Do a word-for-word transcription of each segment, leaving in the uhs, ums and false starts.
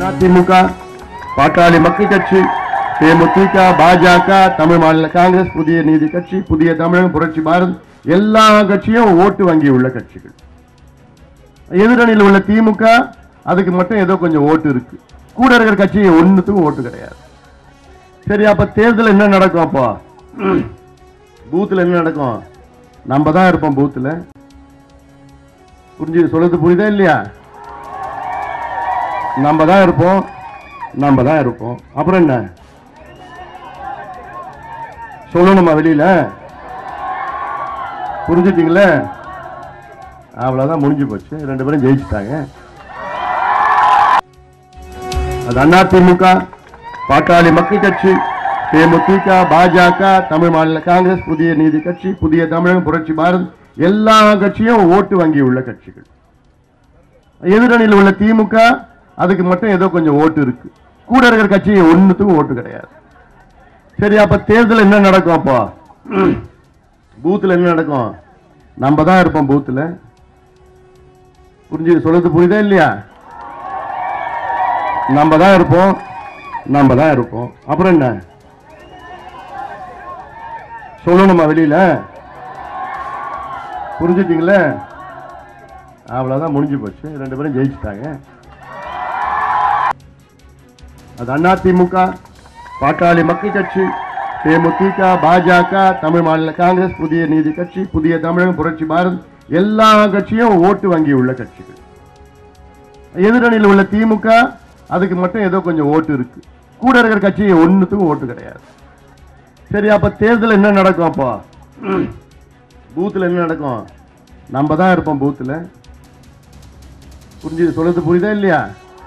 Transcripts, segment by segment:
அதிமுக, பாட்டாளி மக்கள் கட்சி, தேமுதிக, பாஜக, தமிழ் மாநில காங்கிரஸ், புதிய நீதி கட்சி, புதிய தமிழகம், புரட்சி பாரத் எல்லா கட்சியும் ஓட்டு வங்கி உள்ள கட்சிகள். எதிரணியில் உள்ள திமுக அதுக்கு மட்டும் ஏதோ கொஞ்சம் ஓட்டு இருக்கு. கூட இருக்கிற கட்சி ஒன்னுத்துக்கும் ஓட்டு கிடையாது. சரி, அப்ப தேர்தல் என்ன நடக்கும்? அப்போ பூத்துல என்ன நடக்கும்? நம்ம தான் இருப்போம் பூத்துல. புரிஞ்சு சொல்றது புரியுதா இல்லையா? நம்ம தான் இருப்போம் நம்ம தான் இருப்போம் அப்புறம் என்ன சொல்லணுமா வெளியில? புரிஞ்சுட்டீங்களே? அவ்வளவுதான், முடிஞ்சு போச்சு. ரெண்டு பேரும் ஜெயிச்சுட்டாங்க. அது அதிமுக, பாட்டாளி மக்கள் கட்சி, தேமுதிக, பாஜக, தமிழ் மாநில காங்கிரஸ், புதிய நீதி கட்சி, புதிய தமிழகம், புரட்சி பாரத் எல்லா கட்சியும் ஓட்டு வங்கி உள்ள கட்சிகள். எதிரணியில் உள்ள திமுக அதுக்கு மட்டும் ஏதோ கொஞ்சம் ஓட்டு இருக்கு. கூட இருக்கிற கட்சி ஒன்னுத்துக்கும் ஓட்டு கிடையாது. சரி, அப்ப தேர்தல் என்ன நடக்கும்? அப்போ பூத்துல என்ன நடக்கும்? நம்ம தான் இருப்போம் பூத்துல. புரிஞ்சு சொல்றது புரியுதா இல்லையா? நம்ம தான் இருப்போம் நம்ம தான் இருப்போம் அப்புறம் என்ன சொல்லணுமா வெளியில? புரிஞ்சுட்டீங்களே? அவ்வளவுதான், முடிஞ்சு போச்சு. ரெண்டு பேரும் ஜெயிச்சுட்டாங்க. அது அதிமுக, பாட்டாளி மக்கள் கட்சி, தேமுதிக, பாஜக, தமிழ் மாநில காங்கிரஸ், புதிய நீதி கட்சி, புதிய தமிழகம், புரட்சி பாரத் எல்லா கட்சியும் ஓட்டு வங்கி உள்ள கட்சிகள். எதிரணியில் உள்ள திமுக அதுக்கு மட்டும் ஏதோ கொஞ்சம் ஓட்டு இருக்கு. கூட இருக்கிற கட்சி ஒன்னுத்துக்கும் ஓட்டு கிடையாது. சரி, அப்ப தேர்தல் என்ன நடக்கும்? அப்போ பூத்துல என்ன நடக்கும்? நம்ம தான் இருப்போம் பூத்துல. புரிஞ்சு சொல்றது புரியுதா இல்லையா?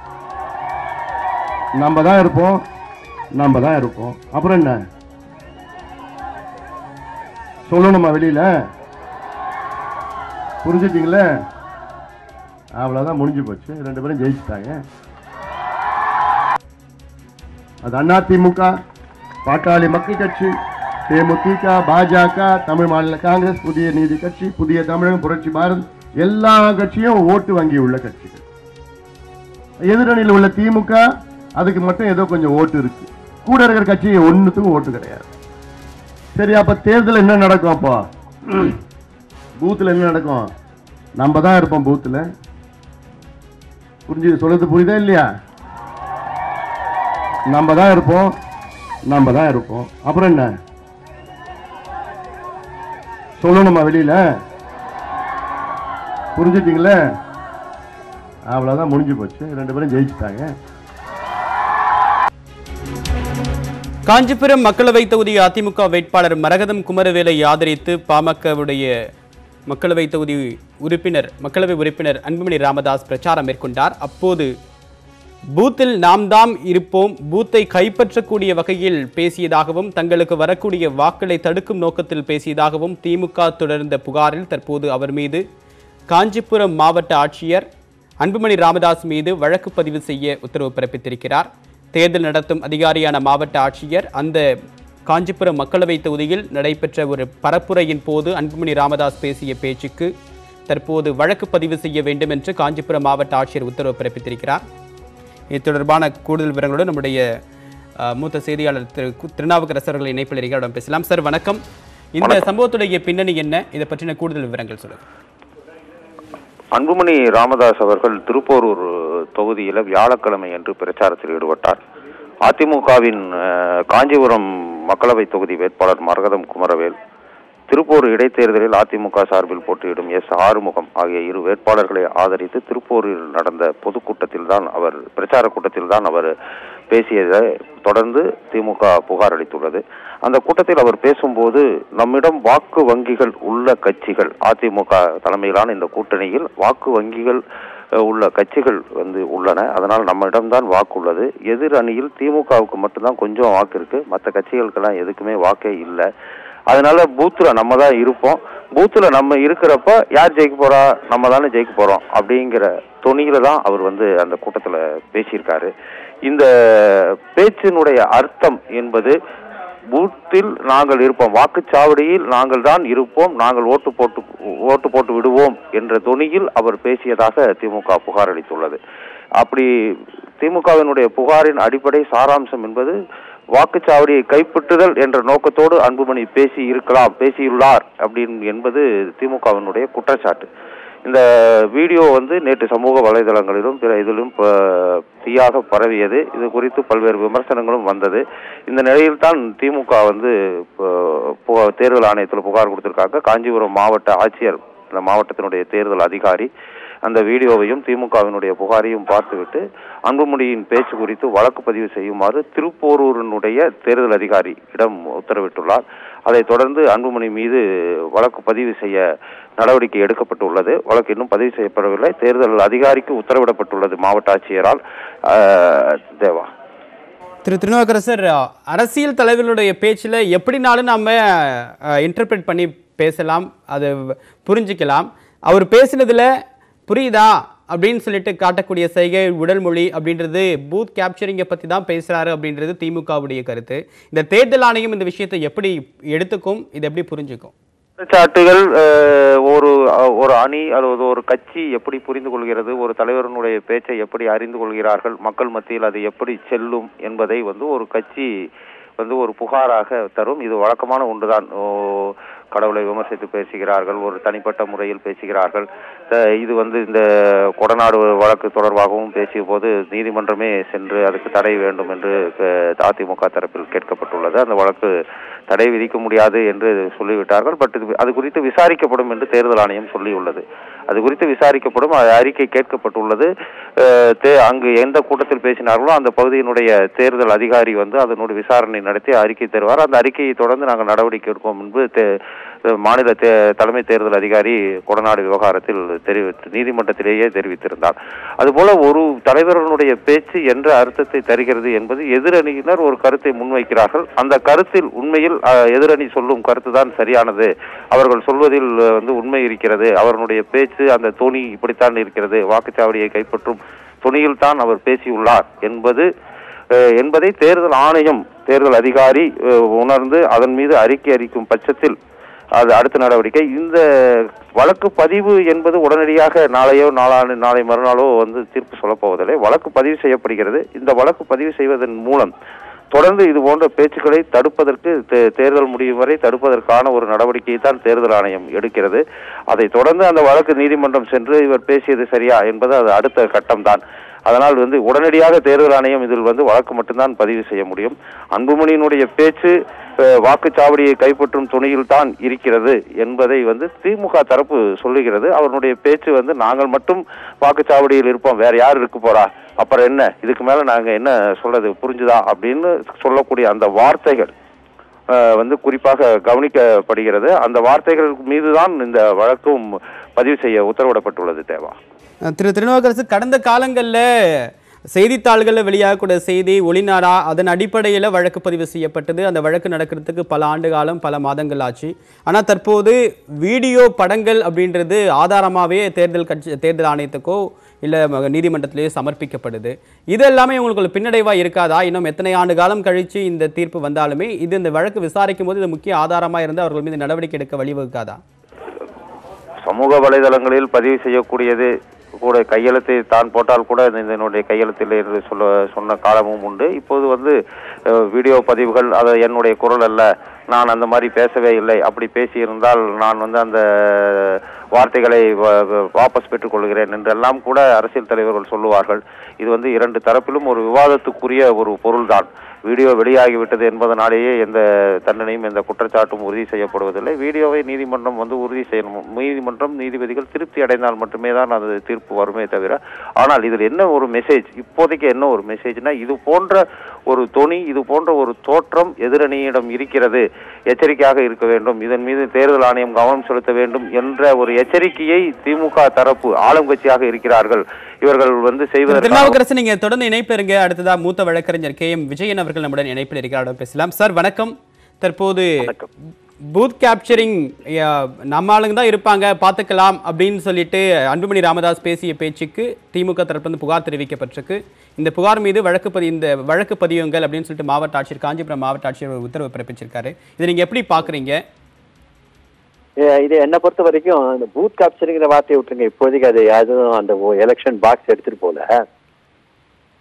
நம்ம தான் இருப்போம் நம்ம தான் இருப்போம் அப்புறம் என்ன சொல்லணுமா வெளியில? புரிஞ்சுட்டீங்களே? அவ்வளவுதான், முடிஞ்சு போச்சு. ரெண்டு பேரும் ஜெயிச்சுட்டாங்க. அது அதிமுக, பாட்டாளி மக்கள் கட்சி, தேமுதிக, பாஜக, தமிழ் மாநில காங்கிரஸ், புதிய நீதி கட்சி, புதிய தமிழகம், புரட்சி பாரத் எல்லா கட்சியும் ஓட்டு வங்கி உள்ள கட்சிகள். எதிரணியில் உள்ள திமுக அதுக்கு மட்டும் ஏதோ கொஞ்சம் ஓட்டு இருக்கு. கூட இருக்கிற கட்சி ஒன்னுத்துக்கும் ஓட்டு கிடையாது. சரி, அப்ப தேர்தல் என்ன நடக்கும்? அப்போ பூத்துல என்ன நடக்கும்? நம்ம தான் இருப்போம் பூத்துல. புரிஞ்சு சொல்றது புரியுதா இல்லையா? நம்ம தான் இருப்போம் நம்ம தான் இருப்போம் அப்புறம் என்ன சொல்லணுமா வெளியில? புரிஞ்சுட்டீங்களே? அவ்வளவுதான், முடிஞ்சு போச்சு. ரெண்டு பேரும் ஜெயிச்சுட்டாங்க. காஞ்சிபுரம் மக்களவை தொகுதி அதிமுக வேட்பாளர் மரகதம் குமரவேலை ஆதரித்து பாமகவுடைய மக்களவை தொகுதி உறுப்பினர் மக்களவை உறுப்பினர் அன்புமணி ராமதாஸ் பிரச்சாரம் மேற்கொண்டார். அப்போது பூத்தில் நாம் தாம் இருப்போம், பூத்தை கைப்பற்றக்கூடிய வகையில் பேசியதாகவும் தங்களுக்கு வரக்கூடிய வாக்களை தடுக்கும் நோக்கத்தில் பேசியதாகவும் திமுக தொடர்ந்த புகாரில் தற்போது அவர் மீது காஞ்சிபுரம் மாவட்ட ஆட்சியர் அன்புமணி ராமதாஸ் மீது வழக்கு பதிவு செய்ய உத்தரவு பிறப்பித்திருக்கிறார். தேர்தல் நடத்தும் அதிகாரியான மாவட்ட ஆட்சியர் அந்த காஞ்சிபுரம் மக்களவை தொகுதியில் நடைபெற்ற ஒரு பரப்புரையின் போது அன்புமணி ராமதாஸ் பேசிய பேச்சுக்கு தற்போது வழக்கு பதிவு செய்ய வேண்டும் என்று காஞ்சிபுரம் மாவட்ட ஆட்சியர் உத்தரவு பிறப்பித்திருக்கிறார். இது தொடர்பான கூடுதல் விவரங்களோடு நம்முடைய மூத்த செய்தியாளர் திரு திருநாவுக்கரசர்கள் இணைப்பில் இருக்கிற பேசலாம். சார் வணக்கம். இந்த சம்பவத்துடைய பின்னணி என்ன? இதை பற்றின கூடுதல் விவரங்கள் சொல்லுங்க. அன்புமணி ராமதாஸ் அவர்கள் திருப்போரூர் தொகுதியில் வியாழக்கிழமை என்று பிரச்சாரத்தில் ஈடுபட்டார். அதிமுகவின் காஞ்சிபுரம் மக்களவை தொகுதி வேட்பாளர் மரகதம் குமரவேல், திருப்பூர் இடைத்தேர்தலில் அதிமுக சார்பில் போட்டியிடும் எஸ் ஆறுமுகம் ஆகிய இரு வேட்பாளர்களை ஆதரித்து திருப்பூரில் நடந்த பொதுக்கூட்டத்தில் தான் அவர் பிரச்சார கூட்டத்தில் தான் அவர் பேசியதை தொடர்ந்து திமுக புகார் அளித்துள்ளது. அந்த கூட்டத்தில் அவர் பேசும்போது, நம்மிடம் வாக்கு வங்கிகள் உள்ள கட்சிகள், அதிமுக தலைமையிலான இந்த கூட்டணியில் வாக்கு வங்கிகள் உள்ள கட்சிகள் வந்து உள்ளன, அதனால் நம்மிடம்தான் வாக்கு உள்ளது. எதிர் அணியில் திமுகவுக்கு மட்டும்தான் கொஞ்சம் வாக்கு இருக்கு, மற்ற கட்சிகளுக்கெல்லாம் எதுக்குமே வாக்கே இல்லை. அதனால பூத்துல நம்ம தான் இருப்போம், பூத்துல நம்ம இருக்கிறப்ப யார் ஜெயிக்க போறா, நம்ம தானே ஜெயிக்க போறோம் அப்படிங்கிற தொனியில தான் அவர் வந்து அந்த கூட்டத்துல பேசியிருக்காரு. இந்த பேச்சினுடைய அர்த்தம் என்பது, பூத்தில் நாங்கள் இருப்போம், வாக்குச்சாவடியில் நாங்கள் தான் இருப்போம், நாங்கள் ஓட்டு போட்டு ஓட்டு போட்டு விடுவோம் என்ற தொனியில் அவர் பேசியதாக திமுக புகார் அளித்துள்ளது. அப்படி திமுகவினுடைய புகாரின் அடிப்படை சாராம்சம் என்பது வாக்குச்சாவடியை கைப்பற்றுதல் என்ற நோக்கத்தோடு அன்புமணி பேசி இருக்கலாம், பேசியுள்ளார் அப்படின்னு என்பது திமுகவினுடைய குற்றச்சாட்டு. இந்த வீடியோ வந்து நேற்று சமூக வலைதளங்களிலும் பிற இதிலும் தீயாக பரவியது. இது குறித்து பல்வேறு விமர்சனங்களும் வந்தது. இந்த நிலையில் தான் திமுக வந்து தேர்தல் ஆணையத்தில் புகார் கொடுத்திருக்காங்க. காஞ்சிபுரம் மாவட்ட ஆட்சியர், இந்த மாவட்டத்தினுடைய தேர்தல் அதிகாரி அந்த வீடியோவையும் திமுகவினுடைய புகாரையும் பார்த்துவிட்டு அன்புமணியின் பேச்சு குறித்து வழக்கு பதிவு செய்யுமாறு திருப்போரூரினுடைய தேர்தல் அதிகாரி இடம் உத்தரவிட்டுள்ளார். அதைத் தொடர்ந்து அன்புமணி மீது வழக்கு பதிவு செய்ய நடவடிக்கை எடுக்கப்பட்டுள்ளது. வழக்கு இன்னும் பதிவு செய்யப்படவில்லை. தேர்தல் அதிகாரிக்கு உத்தரவிடப்பட்டுள்ளது மாவட்ட ஆட்சியரால். தேவா திரு திருநாவுக்கரசர், அரசியல் தலைவர்களுடைய பேச்சில் எப்படினாலும் நம்ம இன்டர்பிரேட் பண்ணி பேசலாம், அதை புரிஞ்சுக்கலாம். அவர் பேசினதுல புரியுதா அப்படின்னு சொல்லிட்டு காட்டக்கூடிய செய்கை, உடல் மொழி அப்படின்றது பூத் கேப்சரிங்கை பற்றி தான் பேசுகிறாரு அப்படின்றது திமுகவுடைய கருத்து. இந்த தேர்தல் ஆணையம் இந்த விஷயத்தை எப்படி எடுத்துக்கும், இதை எப்படி புரிஞ்சுக்கும்? குற்றச்சாட்டுகள் ஒரு ஒரு அணி அல்லது ஒரு கட்சி எப்படி புரிந்து கொள்கிறது, ஒரு தலைவருடைய பேச்சை எப்படி அறிந்து கொள்கிறார்கள், மக்கள் மத்தியில் அது எப்படி செல்லும் என்பதை வந்து ஒரு கட்சி வந்து ஒரு புகாராக தரும். இது வழக்கமான ஒன்றுதான். கடவுளை விமர்சித்து பேசுகிறார்கள், ஒரு தனிப்பட்ட முறையில் பேசுகிறார்கள். இது வந்து இந்த கொடநாடு வழக்கு தொடர்பாகவும் பேசிய போது நீதிமன்றமே சென்று அதுக்கு தடை வேண்டும் என்று அதிமுக தரப்பில் கேட்கப்பட்டுள்ளது. அந்த வழக்கு தடை விதிக்க முடியாது என்று சொல்லிவிட்டார்கள். பட் அது குறித்து விசாரிக்கப்படும் என்று தேர்தல் ஆணையம் சொல்லியுள்ளது. அது குறித்து விசாரிக்கப்படும், அறிக்கை கேட்கப்பட்டுள்ளது. அங்கு எந்த கூட்டத்தில் பேசினார்களோ அந்த பகுதியினுடைய தேர்தல் அதிகாரி வந்து அதனுடைய விசாரணை நடத்தி அறிக்கை தருவார். அந்த அறிக்கையை தொடர்ந்து நாங்கள் நடவடிக்கை எடுப்போம் என்று மாநில தலைமை தேர்தல் அதிகாரி கொடநாடு விவகாரத்தில் தெரிவித்து நீதிமன்றத்திலேயே தெரிவித்திருந்தார். அதுபோல ஒரு தலைவர்களுடைய பேச்சு என்ற அர்த்தத்தை தருகிறது என்பது எதிரணியினர் ஒரு கருத்தை முன்வைக்கிறார்கள். அந்த கருத்தில் உண்மையில் எதிரணி சொல்லும் கருத்து தான் சரியானது, அவர்கள் சொல்வதில் வந்து உண்மை இருக்கிறது, அவர்களுடைய பேச்சு அந்த தொனி இப்படித்தான் இருக்கிறது, வாக்குச்சாவடியை கைப்பற்றும் தொனியில் தான் அவர் பேசியுள்ளார் என்பது என்பதை தேர்தல் ஆணையம் தேர்தல் அதிகாரி உணர்ந்து அதன் மீது அறிக்கை அளிக்கும் பட்சத்தில் அது அடுத்த நடவடிக்கை. இந்த வழக்கு பதிவு என்பது உடனடியாக நாளையோ நாளாண்டு நாளை மறுநாளோ வந்து தீர்ப்பு சொல்லப்போவதில்லை. வழக்கு பதிவு செய்யப்படுகிறது. இந்த வழக்கு பதிவு செய்வதன் மூலம் தொடர்ந்து இது போன்ற பேச்சுக்களை தடுப்பதற்கு, தேர்தல் முடியும் வரை தடுப்பதற்கான ஒரு நடவடிக்கையை தான் தேர்தல் ஆணையம் எடுக்கிறது. அதை தொடர்ந்து அந்த வழக்கு நீதிமன்றம் சென்று இவர் பேசியது சரியா என்பது அது அடுத்த கட்டம்தான். அதனால் வந்து உடனடியாக தேர்தல் ஆணையம் இதில் வந்து வழக்கு மட்டும்தான் பதிவு செய்ய முடியும். அன்புமணியினுடைய பேச்சு வாக்குச்சாவடியை கைப்பற்றும் துணையில் தான் இருக்கிறது என்பதை வந்து திமுக தரப்பு சொல்லுகிறது. அவருடைய பேச்சு வந்து நாங்கள் மட்டும் வாக்குச்சாவடியில் இருப்போம், வேற யார் இருக்க போறா, அப்புறம் என்ன, இதுக்கு மேல நாங்க என்ன சொல்றது, புரிஞ்சுதா அப்படின்னு சொல்லக்கூடிய அந்த வார்த்தைகள் வந்து குறிப்பாக கவனிக்கப்படுகிறது. அந்த வார்த்தைகள் மீதுதான் இந்த வழக்கும் பதிவு செய்ய உத்தரவிடப்பட்டுள்ளது. தேவா திரு திருநாவுக்கரசு, கடந்த காலங்களில் செய்தித்தாள்களில் வெளியாகக்கூடிய செய்தி ஒளிநாடா, அதன் அடிப்படையில் வழக்கு பதிவு செய்யப்பட்டது. அந்த வழக்கு நடக்கிறதுக்கு பல ஆண்டு காலம், பல மாதங்கள் ஆச்சு. ஆனால் தற்போது வீடியோ படங்கள் அப்படின்றது ஆதாரமாகவே தேர்தல் கட்சி தேர்தல் ஆணையத்துக்கோ இல்லை நீதிமன்றத்திலேயோ சமர்ப்பிக்கப்படுது. இது எல்லாமே உங்களுக்கு பின்னடைவாக இருக்காதா? இன்னும் எத்தனை ஆண்டு காலம் கழித்து இந்த தீர்ப்பு வந்தாலுமே இது இந்த வழக்கு விசாரிக்கும் போது இது முக்கிய ஆதாரமாக இருந்து அவர்கள் மீது நடவடிக்கை எடுக்க வழிவகுக்காதா? சமூக வலைதளங்களில் பதிவு செய்யக்கூடியது கூட கையெழுத்தை தான் போட்டால் கூட இதனுடைய கையெழுத்தில் என்று சொல்ல சொன்ன காலமும் உண்டு. இப்போது வந்து வீடியோ பதிவுகள், அது என்னுடைய குரல் அல்ல, நான் அந்த மாதிரி பேசவே இல்லை, அப்படி பேசியிருந்தால் நான் வந்து அந்த வார்த்தைகளை வாபஸ் பெற்றுக் கொள்கிறேன் என்றெல்லாம் கூட அரசியல் தலைவர்கள் சொல்லுவார்கள். இது வந்து இரண்டு தரப்பிலும் ஒரு விவாதத்துக்குரிய ஒரு பொருள்தான். வீடியோ வெளியாகிவிட்டது என்பதனாலேயே எந்த தண்டனையும் எந்த குற்றச்சாட்டும் உறுதி செய்யப்படுவதில்லை. வீடியோவை நீதிமன்றம் வந்து உறுதி செய்யணும். நீதிமன்றம் நீதிபதிகள் திருப்தி அடைந்தால் மட்டுமே தான் அது தீர்ப்பு வருமே தவிர. ஆனால் இதில் என்ன ஒரு மெசேஜ், இப்போதைக்கு என்ன ஒரு மெசேஜ்னா, இது போன்ற ஒரு தொனி, இது போன்ற ஒரு தோற்றம் எதிரணியிடம் இருக்கிறது, எச்சரிக்கையாக இருக்க வேண்டும், இதன் மீது தேர்தல் ஆணையம் கவனம் செலுத்த வேண்டும் என்ற ஒரு எச்சரிக்கையை திமுக தரப்பு ஆளும் கட்சியாக இருக்கிறார்கள் இவர்கள் வந்து செய்வதற்கு. நீங்க தொடர்ந்து இணைப்பிருங்க. அடுத்ததா மூத்த வழக்கறிஞர் கே எம் விஜயன் அவர்கள் நம்முடன் இணைப்பில் இருக்கிறார், பேசலாம். சார் வணக்கம். தற்போது பூத் கேப்சரிங் நம்ம ஆளுங்க தான் இருப்பாங்க, பார்த்துக்கலாம் அப்படின்னு சொல்லிட்டு அன்புமணி ராமதாஸ் பேசிய பேச்சுக்கு திமுக தரப்பிலிருந்து புகார் தெரிவிக்கப்பட்டிருக்கு. இந்த புகார் மீது வழக்கு பதிவு இந்த வழக்கு பதிவுங்கள் அப்படின்னு சொல்லிட்டு மாவட்ட ஆட்சியர், காஞ்சிபுரம் மாவட்ட ஆட்சியர் உத்தரவு பிறப்பிச்சிருக்காரு. இதை நீங்க எப்படி பாக்குறீங்க? இது என்னை பொறுத்த வரைக்கும் இந்த பூத் கேப்சரிங்கிற வார்த்தையை விட்டுருங்க. இப்போதைக்கு அது எதுவும் அந்த எலெக்ஷன் பாக்ஸ் எடுத்துட்டு போல.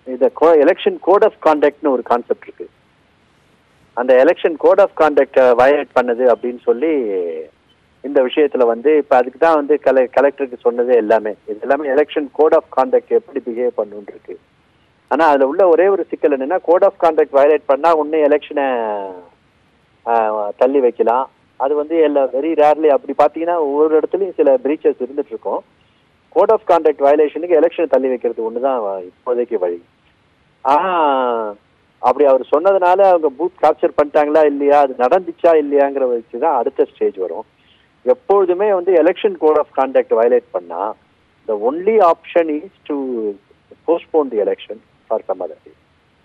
இந்த எலெக்ஷன் கோட் ஆஃப் கான்டக்ட்னு ஒரு கான்செப்ட் இருக்கு. அந்த election code of conduct violate பண்ணது அப்படின்னு சொல்லி இந்த விஷயத்துல வந்து இப்ப அதுக்கு தான் வந்து கல கலெக்டருக்கு சொன்னது எல்லாமே. இது எல்லாமே எலெக்ஷன் கோட் ஆஃப் கான்டக்ட் எப்படி பிஹேவ் பண்ணணும்னு இருக்கு. ஆனா அதுல உள்ள ஒரே ஒரு சிக்கல் என்னன்னா, கோட் ஆஃப் கான்டக்ட் வயலேட் பண்ணா ஒன்னு எலெக்ஷனை தள்ளி வைக்கலாம். அது வந்து எல்லா வெரி ரேர்லி அப்படி பாத்தீங்கன்னா ஒவ்வொரு இடத்துலயும் சில பிரீச்சஸ் இருந்துட்டு இருக்கும். கோட் ஆஃப் கான்டக்ட் வயலேஷனுக்கு எலெக்ஷனை தள்ளி வைக்கிறது ஒண்ணுதான் இப்போதைக்கு வழி. ஆனா அப்படி அவர் சொன்னதுனால அவங்க பூத் கேப்சர் பண்ணிட்டாங்களா இல்லையா, அது நடந்துச்சா இல்லையாங்கிற வச்சுதான் அடுத்த ஸ்டேஜ் வரும். எப்பொழுதுமே வந்து election code of conduct violate பண்ணா the only option is to postpone the election for some other day.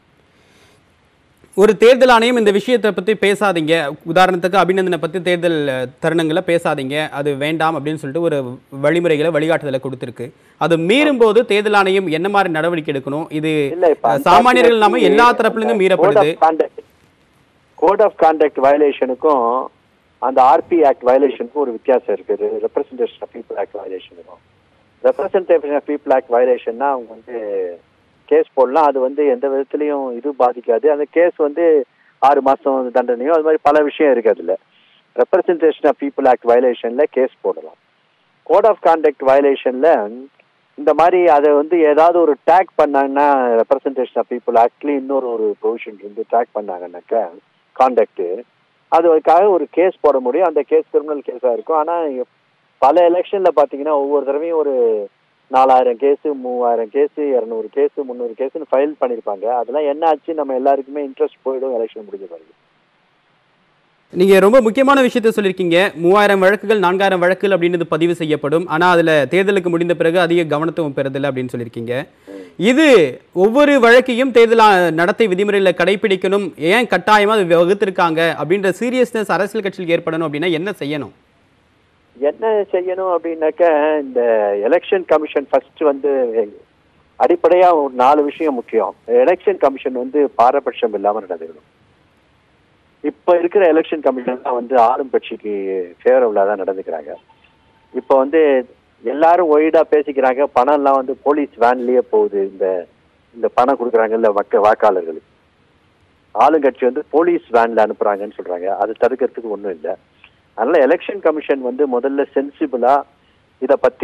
ஒரு தேர்தல் ஆணையம் இந்த விஷயத்தை பற்றி பேசாதீங்க, உதாரணத்துக்கு அபிநந்தனை பற்றி தேர்தல் தருணங்களை பேசாதீங்க, அது வேண்டாம் அப்படின்னு சொல்லிட்டு ஒரு வழிமுறைகளை வழிகாட்டுதலை கொடுத்துருக்கு. அது மீறும் போது தேர்தல் ஆணையம் என்ன மாதிரி நடவடிக்கை எடுக்கணும்? இது சாமானியர்கள் இல்லாமல் எல்லா தரப்புலையும் மீறப்படுது. கோட் ஆஃப் கான்டக்ட் வயலேஷனுக்கும் அந்த ஆர்பி ஆக்ட் வயலேஷனுக்கும் ஒரு வித்தியாசம் இருக்குது. ரெப்ரசன்டேஷன் ஆஃப் பீப்புள் ஆக்ட் வயலேஷனுக்கும். ரெப்ரசன்டேஷன் ஆஃப் பீப்புள் ஆக்ட் வயலேஷன்னா அவங்க வந்து கேஸ் போடலாம். அது வந்து எந்த விதத்துலையும் இது பாதிக்காது. அந்த கேஸ் வந்து ஆறு மாசம் தண்டனையோ அது மாதிரி பல விஷயம் இருக்கு. அதுல ரெப்ரசன்டேஷன் ஆஃப் பீப்புள் ஆக்ட் வயலேஷன்ல கேஸ் போடலாம். கோட் ஆஃப் கான்டக்ட் வயலேஷன்ல இந்த மாதிரி அதை வந்து ஏதாவது ஒரு டேக் பண்ணாங்கன்னா ரெப்ரசன்டேஷன் ஆஃப் பீப்புள் ஆக்ட்லயும் இன்னொரு ஒரு ப்ரொவிஷன் இருந்து டேக் பண்ணாங்கன்னாக்கா கான்டக்ட், அதுக்காக ஒரு கேஸ் போட முடியும். அந்த கேஸ் கிரிமினல் கேஸா இருக்கும். ஆனா பல எலெக்ஷன்ல பாத்தீங்கன்னா ஒவ்வொரு தடவையும் ஒரு நாலாயிரம் கேஸு, மூவாயிரம் கேஸு, இரநூறு கேஸு, முந்நூறு கேஸுன்னு ஃபைல் பண்ணியிருப்பாங்க. அதெல்லாம் என்ன ஆச்சு, நம்ம எல்லாருக்குமே இன்ட்ரெஸ்ட் போயிடும் எலெக்ஷன் முடிஞ்ச பிறகு. நீங்க ரொம்ப முக்கியமான விஷயத்த சொல்லியிருக்கீங்க. மூவாயிரம் வழக்குகள், நான்காயிரம் வழக்குகள் அப்படின்றது பதிவு செய்யப்படும். ஆனா அதுல தேர்தலுக்கு முடிந்த பிறகு அதிக கவனத்துவம் பெறுதில்லை அப்படின்னு சொல்லியிருக்கீங்க. இது ஒவ்வொரு வழக்கையும் தேர்தல் நடத்தை விதிமுறைகளை கடைபிடிக்கணும், ஏன் கட்டாயமா அது வகுத்திருக்காங்க அப்படின்ற சீரியஸ்னஸ் அரசியல் கட்சியில் ஏற்படணும் அப்படின்னா என்ன செய்யணும்? என்ன செய்யணும் அப்படின்னாக்க, இந்த எலெக்ஷன் கமிஷன் ஃபர்ஸ்ட் வந்து அடிப்படையா ஒரு நாலு விஷயம் முக்கியம். எலெக்ஷன் கமிஷன் வந்து பாரபட்சம் இல்லாம நடந்துக்கணும். இப்ப இருக்கிற எலெக்ஷன் கமிஷன் தான் வந்து ஆளும் கட்சிக்கு ஃபேவரபிளா தான் நடந்துக்கிறாங்க. இப்ப வந்து எல்லாரும் ஒய்டா பேசிக்கிறாங்க, பணம் எல்லாம் வந்து போலீஸ் வேன்லயே போகுது. இந்த இந்த பணம் கொடுக்குறாங்கல்ல வக்க வாக்காளர்களுக்கு, ஆளுங்கட்சி வந்து போலீஸ் வேன்ல அனுப்புறாங்கன்னு சொல்றாங்க. அது தடுக்கிறதுக்கு ஒன்றும் இல்லை. அதனால எலெக்ஷன் கமிஷன் வந்து முதல்ல சென்சிபிளா இதை பத்தி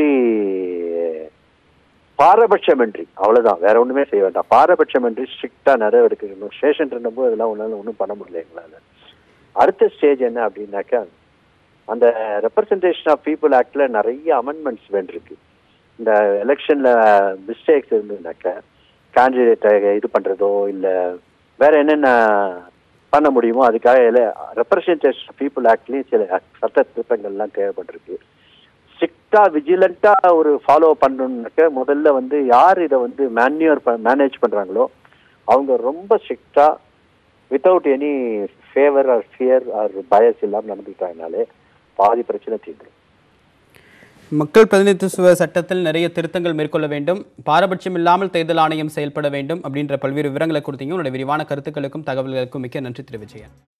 பாரபட்சமின்றி, அவ்வளவுதான், வேற ஒண்ணுமே செய்ய வேண்டாம், பாரபட்சமின்றி ஸ்ட்ரிக்டா நடவடிக்கணும். ஸ்டேஷன் இருந்தபோது அதெல்லாம் ஒன்னால ஒன்றும் பண்ண முடியல எங்களால. அடுத்த ஸ்டேஜ் என்ன அப்படின்னாக்கா, அந்த ரெப்ரசன்டேஷன் ஆஃப் பீப்புள் ஆக்ட்ல நிறைய அமெண்ட்மெண்ட்ஸ் வேண்டியிருக்கு. இந்த எலெக்ஷன்ல மிஸ்டேக்ஸ் இருந்ததுனாக்க கேண்டிடேட்டை இது பண்றதோ இல்லை வேற என்னென்ன பண்ண முடியுமோ அதுக்காக ரெப்ரசன்டேஷன் ஆஃப் பீப்புள் ஆக்ட்லயும் சில சட்ட திருத்தங்கள்லாம் தேவைப்பட்டிருக்கு. ஸ்ட்ரிக்டா விஜிலண்டா ஒரு ஃபாலோ பண்ணணும்னாக்க முதல்ல வந்து யார் இதை வந்து மேன்யூர் மேனேஜ் பண்றாங்களோ அவங்க ரொம்ப ஸ்ட்ரிக்டா without any favour or fear or bias இல்லாமல் நடந்துக்கிட்டாங்கனாலே பாதி பிரச்சனை தீர்ந்துடும். மக்கள் பிரதிநிதித்துவ சட்டத்தில் நிறைய திருத்தங்கள் மேற்கொள்ள வேண்டும், பாரபட்சம் இல்லாமல் தேர்தல் ஆணையம் செயல்பட வேண்டும் அப்படின்ற பல்வேறு விவரங்களை கொடுத்தீங்க. உங்களுடைய விரிவான கருத்துக்களுக்கும் தகவல்களுக்கும் மிக்க நன்றி திரு விஜயன்.